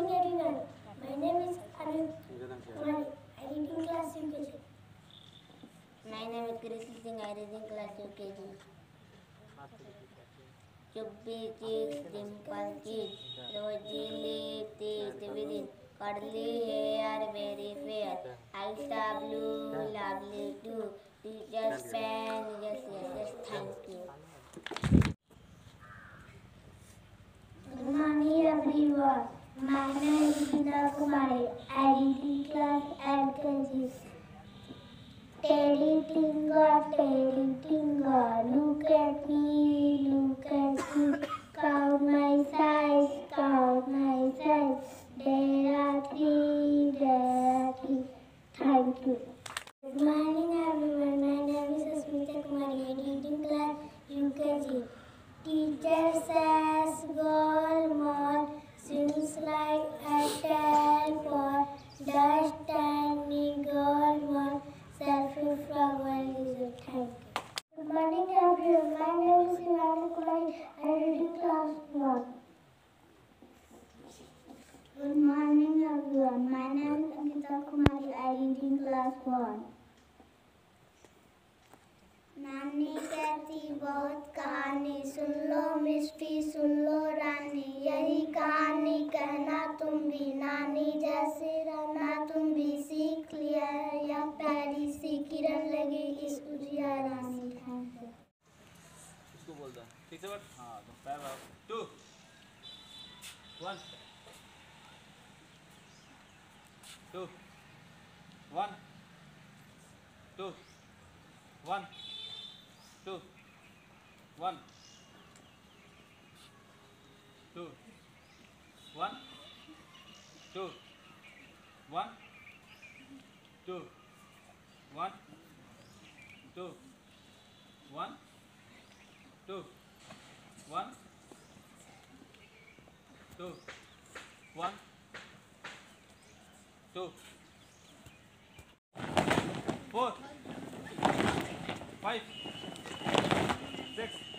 morning everyone. My name is Arun Kumari. I read in class UKG. My name is Krishna Singh. I read in class UKG. Chubby cheeks, dimple cheeks, rosy lips, teeth within, curly hair, very fair, eyes are blue, lovely too. Teacher's pen, yes, thank you. Good morning everyone. My name is Gita Kumari. I read in class LKG. Teddy Tinga, look at me. Count my size. There are three. Thank you. Good morning everyone. My name is Asmita Kumari. I read in class UKG. Teacher says gold mall seems like a tadpole. Dust and gold mall. Selfie flower is a tank. Good morning everyone. My name is Ivana Kumari. I read in class 1. Good morning everyone. My name is Ankita Kumari. I read in class 1. नानी कहती बहुत कहानी, सुन लो मिस्टी सुन लो रानी, यही कहानी कहना तुम भी, नानी जैसे रहना तुम भी, सीख लिया या प्यारी सी किरण लगी इस उजियारा में। इसको बोलता है ठीक से बट हाँ तो पैर 2 1 2 1 2 1 2 1 2 1 2 1 2 1 2 1 2 1 2 1 2 4 5 6